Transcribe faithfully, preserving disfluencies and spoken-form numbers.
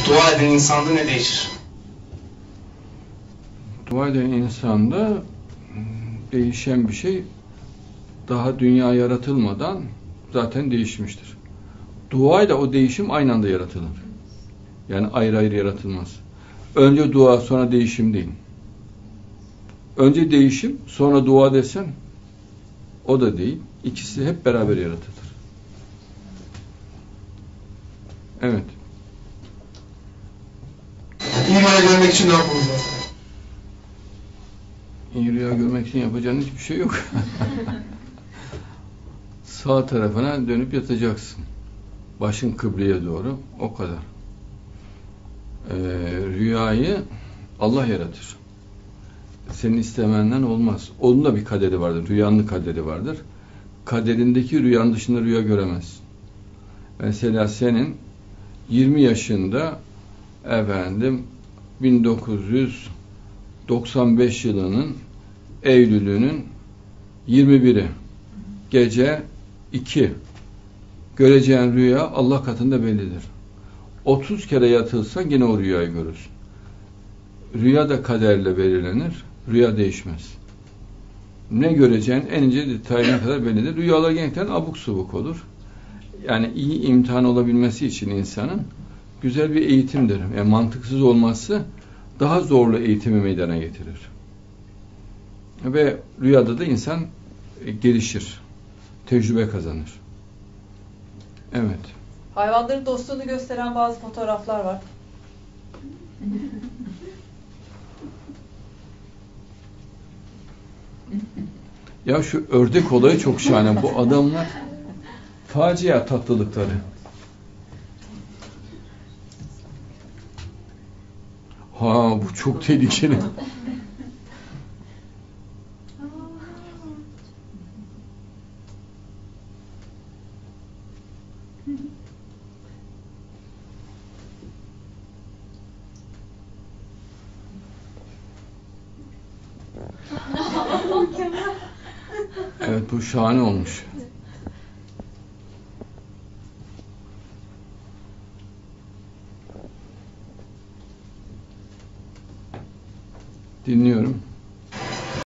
dua eden insanda ne değişir? Dua eden insanda değişen bir şey daha dünya yaratılmadan zaten değişmiştir. Dua ile o değişim aynı anda yaratılır. Yani ayrı ayrı yaratılmaz. Önce dua sonra değişim değil. Önce değişim sonra dua desen o da değil. İkisi hep beraber yaratılır. Evet. İyi rüya görmek için ne yapmamız lazım? İyi rüya görmek için yapacağın hiçbir şey yok. Sağ tarafına dönüp yatacaksın. Başın kıbleye doğru. O kadar. Ee, rüyayı Allah yaratır. Senin istemenden olmaz. Onun da bir kaderi vardır. Rüyanın kaderi vardır. Kaderindeki rüyanın dışında rüya göremezsin. Mesela senin yirmi yaşında efendim bin dokuz yüz doksan beş yılının Eylül'ünün yirmi biri gece iki göreceğin rüya Allah katında bellidir. otuz kere yatılsa yine o rüyayı görürsün. Rüya da kaderle belirlenir. Rüya değişmez. Ne göreceğin en ince detayına kadar bellidir. Rüyalar genellikle abuk subuk olur. Yani iyi imtihan olabilmesi için insanın güzel bir eğitimdir. Yani mantıksız olması daha zorlu eğitimi meydana getirir. Ve rüyada da insan gelişir. Tecrübe kazanır. Evet. Hayvanların dostluğunu gösteren bazı fotoğraflar var. Ya şu ördek olayı çok şahane. Bu adamlar facia tatlılıkları. Ha bu çok tehlikeli. Evet bu şahane olmuş. Dinliyorum.